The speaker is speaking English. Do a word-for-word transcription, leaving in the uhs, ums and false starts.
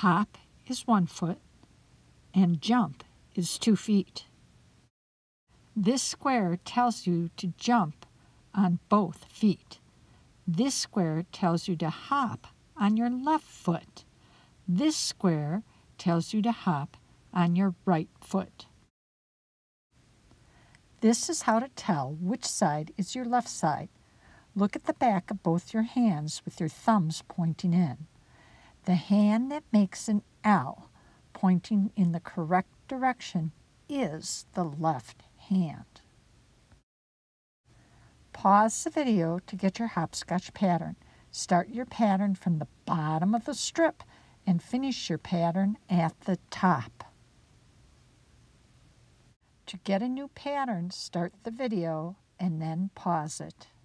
Hop is one foot and jump is two feet. This square tells you to jump on both feet. This square tells you to hop on your left foot. This square tells you to hop on your right foot. This is how to tell which side is your left side. Look at the back of both your hands with your thumbs pointing in. The hand that makes an L pointing in the correct direction is the left hand. Pause the video to get your hopscotch pattern. Start your pattern from the bottom of the strip and finish your pattern at the top. To get a new pattern, start the video and then pause it.